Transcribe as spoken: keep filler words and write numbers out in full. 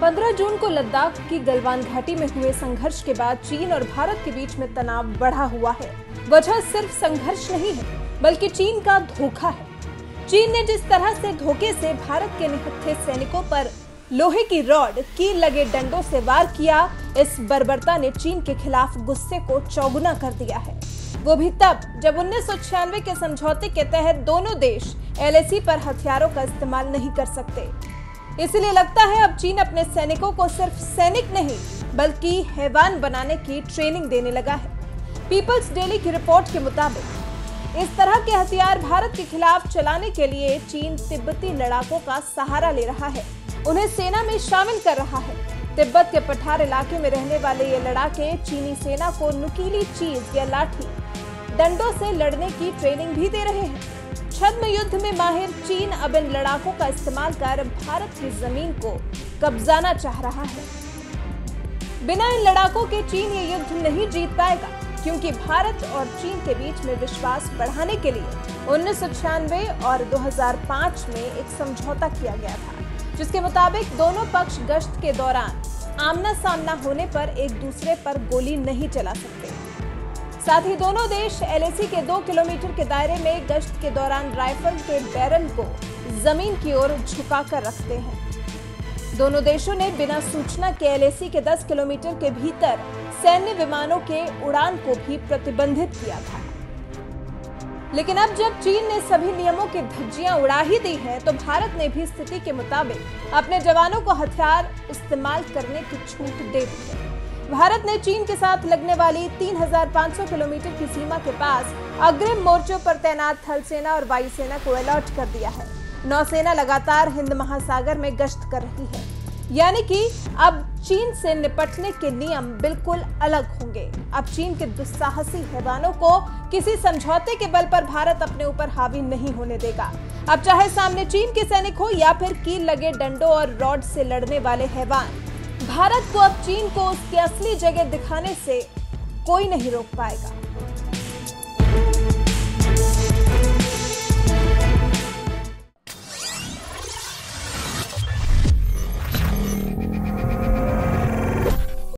पंद्रह जून को लद्दाख की गलवान घाटी में हुए संघर्ष के बाद चीन और भारत के बीच में तनाव बढ़ा हुआ है। वजह सिर्फ संघर्ष नहीं है, बल्कि चीन का धोखा है। चीन ने जिस तरह से धोखे से भारत के निहत्थे सैनिकों पर लोहे की रॉड, कील लगे डंडों से वार किया, इस बर्बरता ने चीन के खिलाफ गुस्से को चौगुना कर दिया है। वो भी तब जब उन्नीस सौ छियानवे के समझौते के तहत दोनों देश एल ए सी पर हथियारों का इस्तेमाल नहीं कर सकते। इसलिए लगता है अब चीन अपने सैनिकों को सिर्फ सैनिक नहीं, बल्कि हैवान बनाने की ट्रेनिंग देने लगा है। पीपल्स डेली की रिपोर्ट के मुताबिक इस तरह के हथियार भारत के खिलाफ चलाने के लिए चीन तिब्बती लड़ाकों का सहारा ले रहा है, उन्हें सेना में शामिल कर रहा है। तिब्बत के पठार इलाके में रहने वाले ये लड़ाके चीनी सेना को नुकीली चीज या लाठी डंडों से लड़ने की ट्रेनिंग भी दे रहे हैं। छद्म युद्ध में माहिर चीन अब इन लड़ाकों का इस्तेमाल कर भारत की जमीन को कब्जाना चाह रहा है। बिना इन लड़ाकों के चीन ये युद्ध नहीं जीत पाएगा, क्योंकि भारत और चीन के बीच में विश्वास बढ़ाने के लिए उन्नीस सौ छियानवे और दो हज़ार पाँच में एक समझौता किया गया था, जिसके मुताबिक दोनों पक्ष गश्त के दौरान आमना सामना होने पर एक दूसरे पर गोली नहीं चला सकते। साथ ही दोनों देश एल ए सी के दो किलोमीटर के दायरे में गश्त के दौरान राइफल के बैरल को जमीन की ओर झुकाकर रखते हैं। दोनों देशों ने बिना सूचना के एल ए सी के दस किलोमीटर के भीतर सैन्य विमानों के उड़ान को भी प्रतिबंधित किया था। लेकिन अब जब चीन ने सभी नियमों की धज्जियां उड़ा ही दी हैं, तो भारत ने भी स्थिति के मुताबिक अपने जवानों को हथियार इस्तेमाल करने की छूट दे दी है। भारत ने चीन के साथ लगने वाली तीन हज़ार पाँच सौ किलोमीटर की सीमा के पास अग्रिम मोर्चों पर तैनात थल सेना और वायुसेना को अलर्ट कर दिया है। नौसेना लगातार हिंद महासागर में गश्त कर रही है, यानी कि अब चीन से निपटने के नियम बिल्कुल अलग होंगे। अब चीन के दुस्साहसी हैवानों को किसी समझौते के बल पर भारत अपने ऊपर हावी नहीं होने देगा। अब चाहे सामने चीन के सैनिक हो या फिर कील लगे डंडों और रॉड से लड़ने वाले हैवान, भारत को अब चीन को उसकी असली जगह दिखाने से कोई नहीं रोक पाएगा।